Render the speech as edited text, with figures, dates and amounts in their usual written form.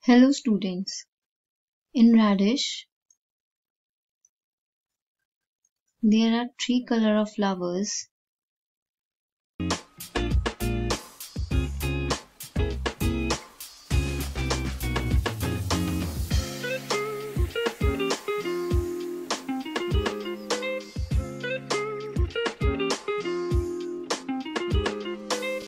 Hello students. In radish, there are three colors of flowers.